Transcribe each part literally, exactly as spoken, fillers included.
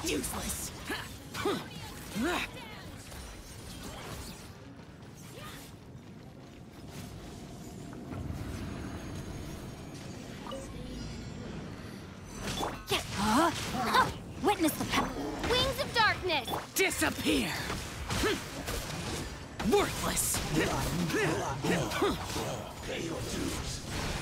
Useless. Huh? Huh. Witness the power. Wings of darkness. Disappear. Worthless. Pay your dues.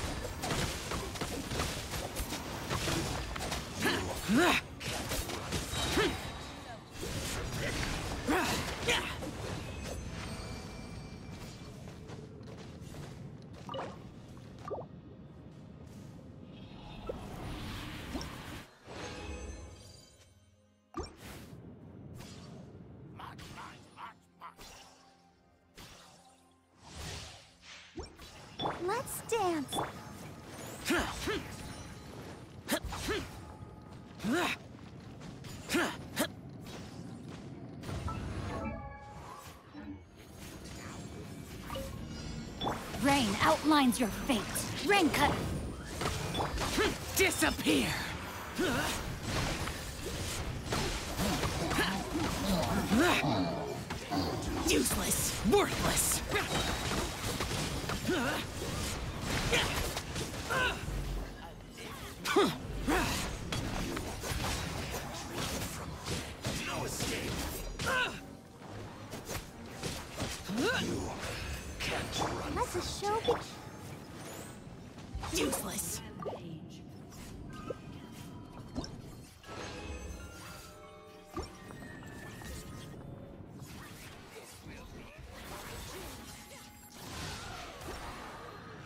Let's dance. Rain outlines your fate. Rain cut. Disappear. Useless. Worthless. No escape. You can't run. Let the show be. Useless. Rampage.